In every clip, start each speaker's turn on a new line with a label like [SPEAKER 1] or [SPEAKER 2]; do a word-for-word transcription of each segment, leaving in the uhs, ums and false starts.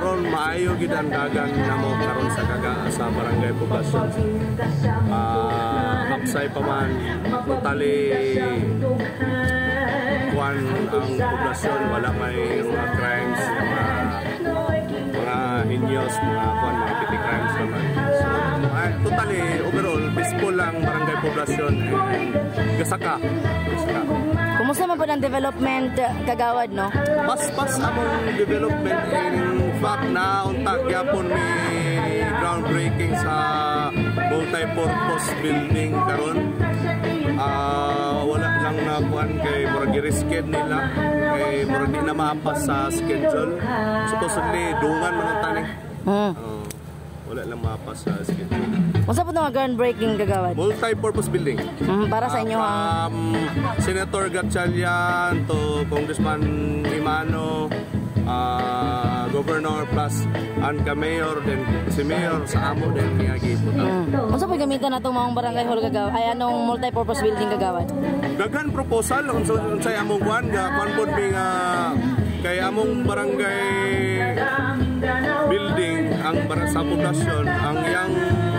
[SPEAKER 1] karon maayo gid ang dagan namo karon sa kaga sa barangay Poblacion. Ah, hapsay pa man totally kuan ang Poblacion, wala may mga crimes, mga mga heinous, mga kuan mga petty crimes naman. So, ay, totally overall peaceful lang barangay Poblacion and gasaka. gasaka.
[SPEAKER 2] Kumusta man po ang development Kagawad, no?
[SPEAKER 1] Mas-mas among development, in fact na untag yapon may groundbreaking sa multi-purpose building karon. Uh, wala lang na kuan kay murag i-reschedule nila kay murag di na maapas sa schedule. Supposedly dungan man ang tani. Hmm. Uh, wala lang maapas sa schedule.
[SPEAKER 2] Unsa po nga groundbreaking Kagawad?
[SPEAKER 1] Multi-purpose building.
[SPEAKER 2] Mm, para sa inyo
[SPEAKER 1] uh,
[SPEAKER 2] ha?
[SPEAKER 1] Um, Senator Gatchalian to Congressman Imano, uh, Governor plus ang ka-mayor din, si Mayor sa amo din niya giputan.
[SPEAKER 2] Mm. Unsa po gamitan natong mga barangay hall Kagawad? Ay anong multi-purpose building Kagawad?
[SPEAKER 1] Daghan proposal unsa unsay among kuan ga kuan pod mi nga kay among barangay building ang para sa Poblacion ang yang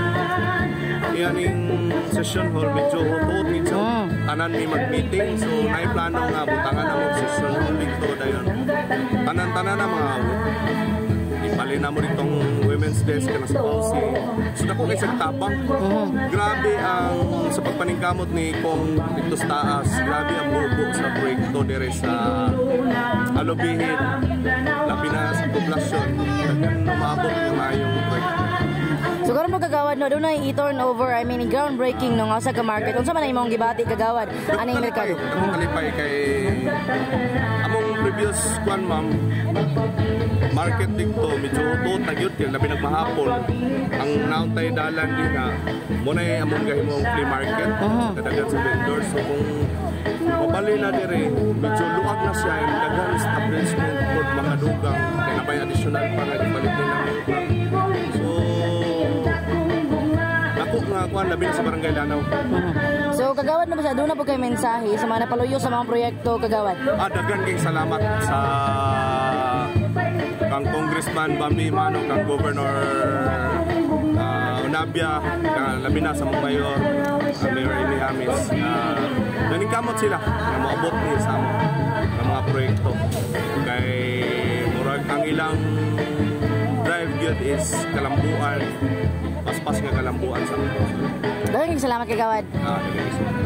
[SPEAKER 1] yaning session hall medyo hot medyo mm. tanan mi mag-meeting, so nay plano nga butangan among session hall dito dayon tanan-tanan na mga ipalin na mo ditong women's desk kana sa policy. So dako kay sa tabang mm. grabe ang sa pagpaningkamot ni Kong dito sa taas, grabe ang bubo sa proyekto dire sa Alubijid labi na sa Poblacion dagan na maabot yung mayong proyekto.
[SPEAKER 2] So karon mo Kagawad no, doon na i-turn over, I mean groundbreaking no nga sa ka-market. Unsa man imong gibati Kagawad aning merkado?
[SPEAKER 1] Among kalipay kay among previous kwan ma'am market dito medyo utot na gyud kay labi nagmahapon. Ang nauntay dalan din na mo na among gahimong flea market uh-huh. Kadagan sa vendors. So kung mabali na dire medyo luwag na siya yung dagang establishment for mga dugang kay nabay additional pa nga ipalit nila. So ako nga kuan labi na sa barangay Lanao.
[SPEAKER 2] Uh-huh. So Kagawad na ba sa doon na po kay mensahe sa mga napaluyo sa mga proyekto Kagawad?
[SPEAKER 1] Ah, dagan kay salamat sa kang Congressman Bambi Mano, kang Governor uh, Unabia, kang labi na sa mga mayor, uh, Mayor Misamis. Uh, naningkamot sila na maabot ni sa mga proyekto. Kay murag ang ilang drive good is kalambuan, paspas nga kalambuan sa mga.
[SPEAKER 2] Daghang salamat Kagawad.
[SPEAKER 1] Ah,